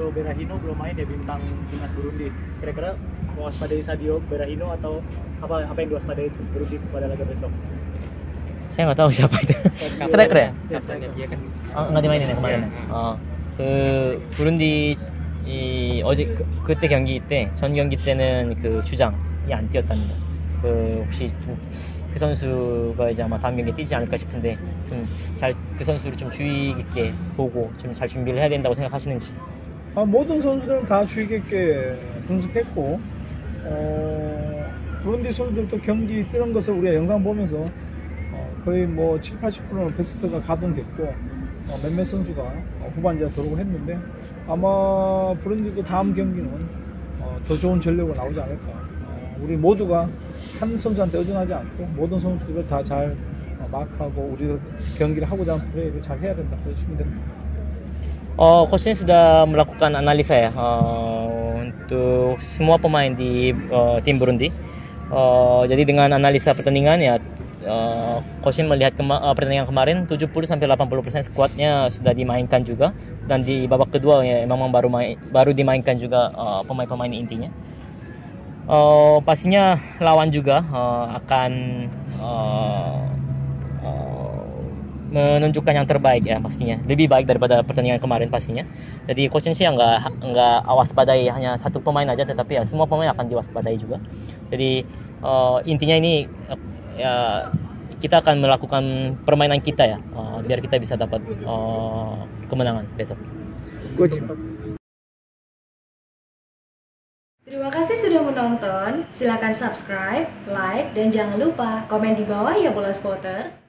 Sadio Berahino belum main ya, bintang timnas Burundi. Kira-kira mewaspadai Sadio Berahino atau apa yang diwaspadai Burundi pada laga besok? Saya nggak tahu siapa itu. Striker ya? Kaptennya dia kan. nggak dimainin ya kemarin. 그 부룬디 어제 그때 경기 때 전 경기 때는 그 주장이 안 뛰었답니다. 혹시 좀 그 선수가 이제 아마 다음 경기에 뛰지 않을까 싶은데 좀 잘 그 선수를 좀 주의 깊게 보고 좀 잘 준비를 해야 된다고 생각하시는지. 모든 선수들은 다 주의 깊게 분석했고 부룬디 선수들도 경기 뛰는 것을 우리가 영상 보면서 거의 뭐 7, 80%는 베스트가 가동됐고 몇몇 선수가 후반전에 들어오고 했는데 아마 부룬디도 다음 경기는 더 좋은 전력으로 나오지 않을까. 우리 모두가 한 선수한테 의존하지 않고 모든 선수를 다 잘 마크하고 우리 경기를 하고자 하는 플레이를 잘 해야 된다. 그러시면 됩니다. Coach ini sudah melakukan analisa ya untuk semua pemain di tim Burundi. Jadi dengan analisa pertandingan ya, Coach melihat pertandingan kemarin 70-80% skuadnya sudah dimainkan juga, dan di babak kedua ya memang baru dimainkan juga pemain-pemain intinya. Pastinya lawan juga akan menunjukkan yang terbaik ya, pastinya lebih baik daripada pertandingan kemarin pastinya. Jadi coach sih nggak waspadai hanya satu pemain aja, tetapi ya semua pemain akan diwaspadai juga. Jadi intinya ini ya kita akan melakukan permainan kita ya, biar kita bisa dapat kemenangan besok. Coach. Terima kasih sudah menonton. Silakan subscribe, like, dan jangan lupa komen di bawah ya Bola Spotter.